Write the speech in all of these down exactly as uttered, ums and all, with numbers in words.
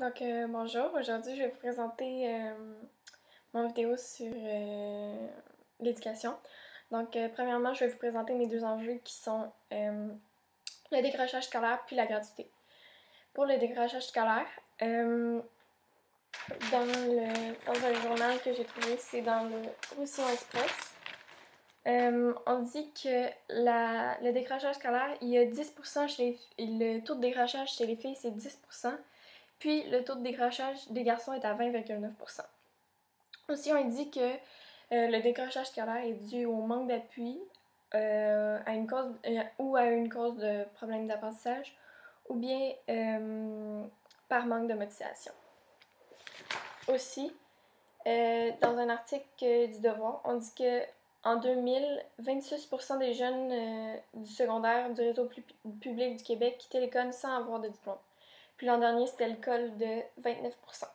Donc, euh, bonjour, aujourd'hui je vais vous présenter euh, mon vidéo sur euh, l'éducation. Donc, euh, premièrement, je vais vous présenter mes deux enjeux qui sont euh, le décrochage scolaire puis la gratuité. Pour le décrochage scolaire, euh, dans, le, dans un journal que j'ai trouvé, c'est dans le Roussillon Express, euh, on dit que la, le décrochage scolaire, il y a dix pour cent chez les, le taux de décrochage chez les filles, c'est dix pour cent. Puis le taux de décrochage des garçons est à vingt virgule neuf pour cent. Aussi, on dit que euh, le décrochage scolaire est dû au manque d'appui euh, à une cause euh, ou à une cause de problèmes d'apprentissage ou bien euh, par manque de motivation. Aussi, euh, dans un article du Devoir, on dit que en deux mille, vingt-six pour cent des jeunes euh, du secondaire du réseau public du Québec quittaient l'école sans avoir de diplôme. Puis l'an dernier, c'était le cas de vingt-neuf pour cent.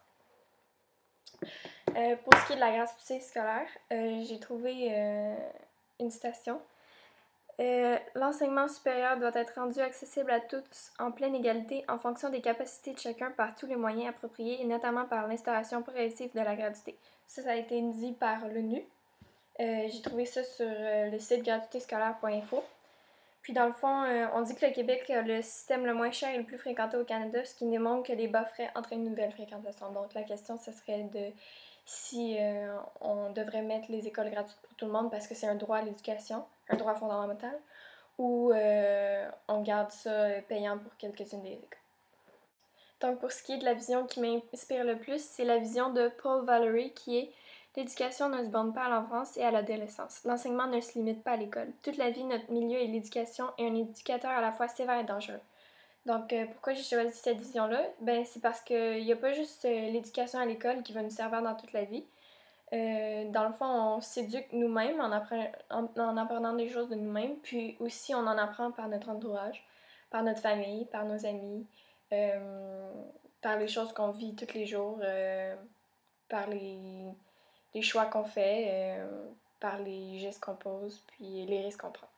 Euh, pour ce qui est de la gratuité scolaire, euh, j'ai trouvé euh, une citation. Euh, L'enseignement supérieur doit être rendu accessible à tous en pleine égalité en fonction des capacités de chacun par tous les moyens appropriés et notamment par l'instauration progressive de la gratuité. Ça, ça a été dit par l'ONU. Euh, j'ai trouvé ça sur euh, le site gratuité scolaire point info. Puis dans le fond, euh, on dit que le Québec a le système le moins cher et le plus fréquenté au Canada, ce qui démontre que les bas frais entraînent une nouvelle fréquentation. Donc la question, ce serait de si euh, on devrait mettre les écoles gratuites pour tout le monde parce que c'est un droit à l'éducation, un droit fondamental, ou euh, on garde ça payant pour quelques-unes des écoles. Donc pour ce qui est de la vision qui m'inspire le plus, c'est la vision de Paul Valery qui est « L'éducation ne se borne pas à l'enfance et à l'adolescence. L'enseignement ne se limite pas à l'école. Toute la vie, notre milieu et l'éducation est un éducateur à la fois sévère et dangereux. » Donc euh, pourquoi j'ai choisi cette vision-là? Ben c'est parce qu'il n'y a pas juste euh, l'éducation à l'école qui va nous servir dans toute la vie. Euh, dans le fond, on s'éduque nous-mêmes en, appre en, en apprenant des choses de nous-mêmes, puis aussi on en apprend par notre entourage, par notre famille, par nos amis, euh, par les choses qu'on vit tous les jours, euh, par les, les choix qu'on fait, euh, par les gestes qu'on pose, puis les risques qu'on prend.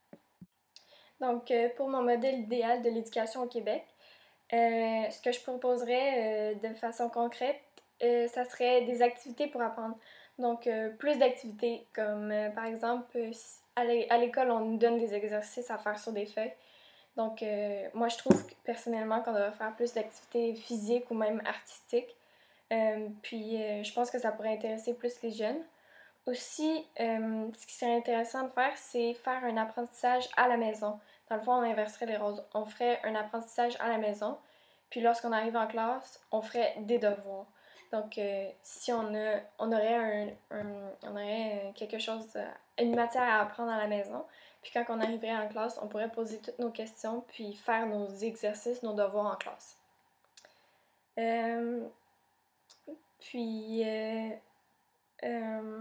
Donc, euh, pour mon modèle idéal de l'éducation au Québec, euh, ce que je proposerais euh, de façon concrète, euh, ça serait des activités pour apprendre. Donc, euh, plus d'activités, comme euh, par exemple, euh, à l'école, on nous donne des exercices à faire sur des feuilles. Donc, euh, moi, je trouve que, personnellement qu'on devrait faire plus d'activités physiques ou même artistiques. Euh, puis, euh, je pense que ça pourrait intéresser plus les jeunes. Aussi, euh, ce qui serait intéressant de faire, c'est faire un apprentissage à la maison. Dans le fond, on inverserait les rôles. On ferait un apprentissage à la maison, puis lorsqu'on arrive en classe, on ferait des devoirs. Donc, euh, si on, a, on aurait, un, un, on aurait quelque chose, une matière à apprendre à la maison, puis quand on arriverait en classe, on pourrait poser toutes nos questions, puis faire nos exercices, nos devoirs en classe. Euh, puis, euh, euh,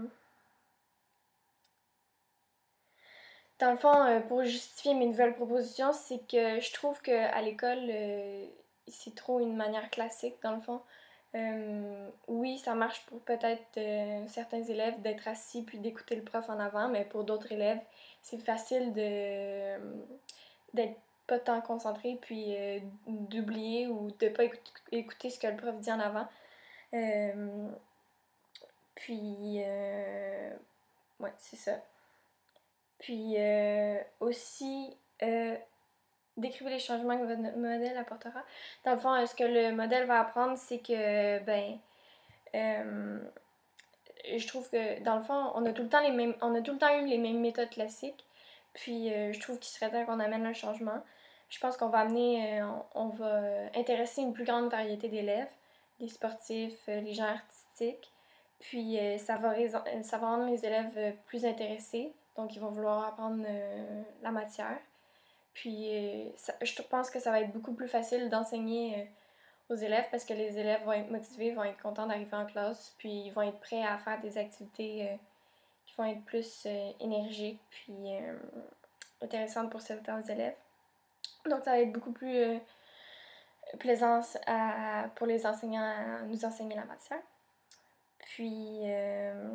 Dans le fond, euh, pour justifier mes nouvelles propositions, c'est que je trouve qu'à l'école, euh, c'est trop une manière classique, dans le fond. Euh, oui, ça marche pour peut-être euh, certains élèves d'être assis puis d'écouter le prof en avant, mais pour d'autres élèves, c'est facile de d'être pas tant concentré puis euh, d'oublier ou de pas écouter, écouter ce que le prof dit en avant. Euh, puis, euh, ouais, c'est ça. Puis euh, aussi, euh, décrivez les changements que votre modèle apportera. Dans le fond, euh, ce que le modèle va apprendre, c'est que, ben, euh, je trouve que, dans le fond, on a tout le temps les mêmes, on a tout le temps eu les mêmes méthodes classiques. Puis, euh, je trouve qu'il serait temps qu'on amène un changement. Je pense qu'on va amener, euh, on, on va intéresser une plus grande variété d'élèves, les sportifs, euh, les gens artistiques. Puis, euh, ça va, ça va rendre les élèves plus intéressés. Donc, ils vont vouloir apprendre euh, la matière. Puis, euh, ça, je pense que ça va être beaucoup plus facile d'enseigner euh, aux élèves parce que les élèves vont être motivés, vont être contents d'arriver en classe, puis ils vont être prêts à faire des activités euh, qui vont être plus euh, énergiques, puis euh, intéressantes pour certains élèves. Donc, ça va être beaucoup plus euh, plaisant à, pour les enseignants à nous enseigner la matière. Puis, euh,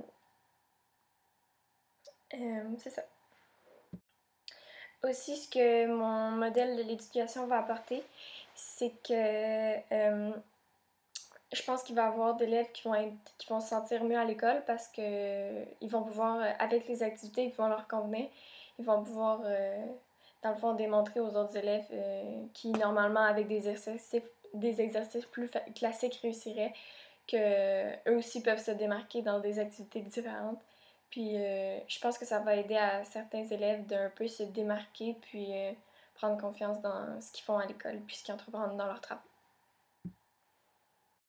euh, c'est ça. Aussi, ce que mon modèle de l'éducation va apporter, c'est que euh, je pense qu'il va y avoir d'élèves qui vont être, qui vont se sentir mieux à l'école parce que euh, ils vont pouvoir, euh, avec les activités qui vont leur convenir, ils vont pouvoir, euh, dans le fond, démontrer aux autres élèves euh, qui, normalement, avec des exercices, des exercices plus fa- classiques, réussiraient, que euh, eux aussi peuvent se démarquer dans des activités différentes. Puis euh, je pense que ça va aider à certains élèves d'un peu se démarquer, puis euh, prendre confiance dans ce qu'ils font à l'école, puis ce qu'ils entreprennent dans leur travail.